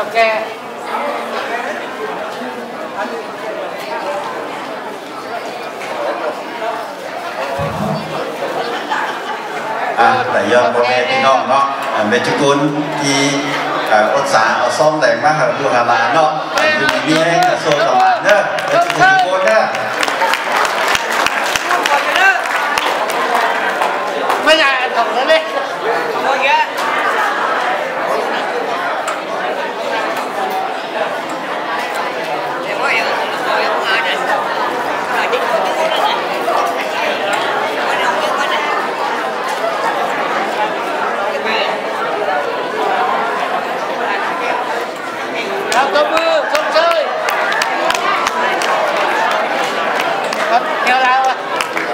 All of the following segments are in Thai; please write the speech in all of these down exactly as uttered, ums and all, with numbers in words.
กับแกอ่ะแต่ยอดพ่อแม่พี่น้องเนาะเมจุกุลที่อุตสาห์เอาซ่อมแต่งมาให้ดูฮาลาเนาะอยู่ในนี้ให้โซ่ตลาดเนาะเมจุกุลทุกคนเนาะไม่ได้ทำเลยโอ้ยเอาตัวมือชมเชยครับเดี๋ยวเราอะ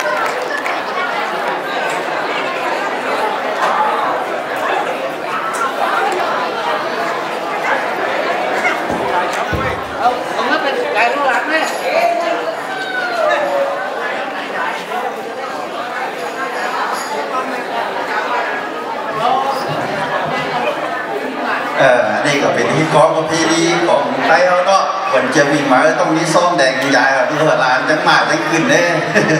เอาผมก็เป็นไก่ลูกหลานแม่เออนี่ก็เป็นที่ของประเพณีของไทยเขาเนาะวันจะวิ่งมาต้องมีซ่อมแดงใหญ่แบบที่เฮลานจังมาจังขึ้นเด้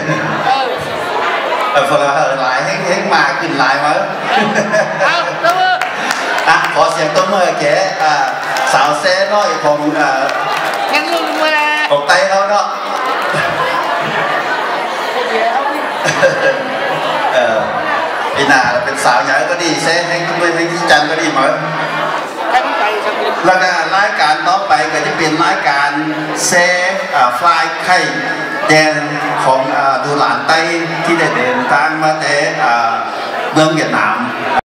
เออพอเราเฮลายให้ให้มาขึ้นลายมาเอาตัวมืออ่ะขอเสียงตัวมือแกอ่าสาวแซ่น้อยของอ่ายังอยู่มือของไทยเขาเนาะเออพี่นาเป็นสาวใหญ่ก็ดีแซ่ให้ด้วยให้จันก็ดีมั้งแล้วก็รายการต่อไปก็จะเป็นรายการเซฟฟลายไข่แดงของดูหลานไต้ที่ได้เดินทางมาแต่เมืองเวียดนาม